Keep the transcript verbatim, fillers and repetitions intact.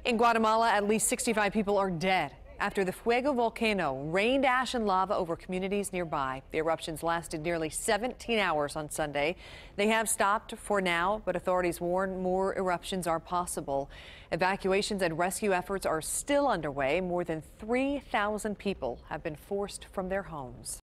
In Guatemala, at least sixty-five people are dead after the Fuego volcano rained ash and lava over communities nearby. The eruptions lasted nearly seventeen hours on Sunday. They have stopped for now, but authorities warn more eruptions are possible. Evacuations and rescue efforts are still underway. More than three thousand people have been forced from their homes.